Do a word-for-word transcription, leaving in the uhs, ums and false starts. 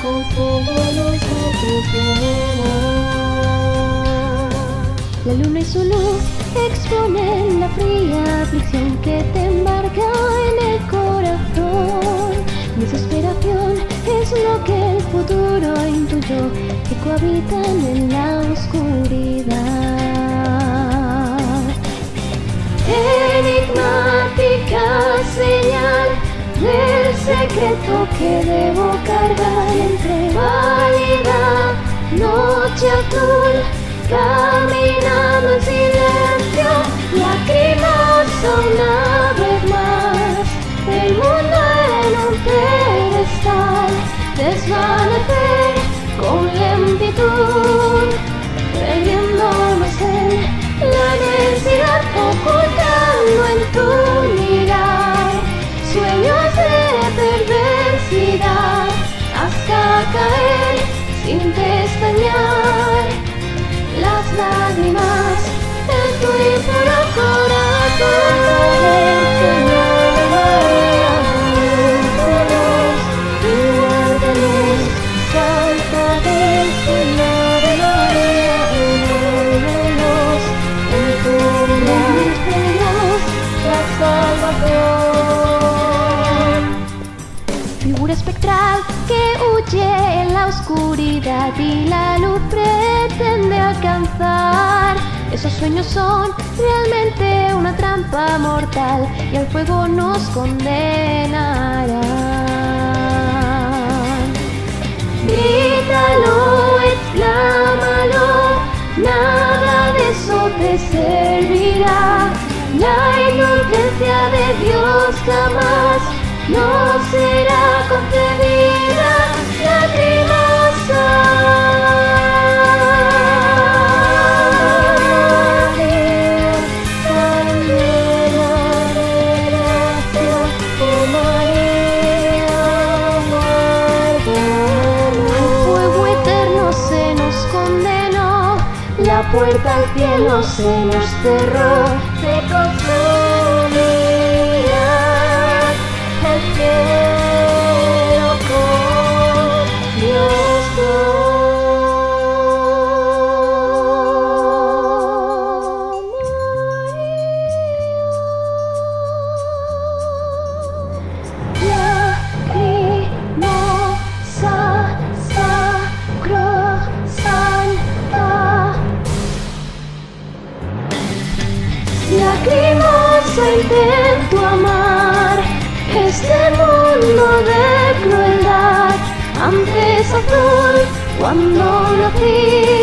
La luna y su luz exponen la fría aflicción que te embarga en el corazón. Mi desesperación es lo que el futuro intuyó, que cohabitan en la oscuridad. Enigmática señal del secreto que debo cargar entre válida noche azul, caminando en silencio, lacrimosa una vez más, el mundo en un pedestal, desvanecer con lentitud, perdiéndonos en la densidad, ocultando en tu mirar sueños de perversidad, hasta caer sin pestañear las lágrimas en tu impuro corazón. Salta del Señor de María, envuélvenos en tu Dios, la salvación. Figura espectral que huye en la oscuridad y la luz pretende alcanzar. Esos sueños son realmente una trampa mortal y al fuego nos condenarán. Grítalo, exclámalo, nada de eso te servirá. La inocencia de Dios jamás no será concebida, lacrimosa. La puerta al cielo se nos cerró, se consumirá el cielo con Dios. Lacrimosa intento amar este mundo de crueldad, antes azul cuando nací.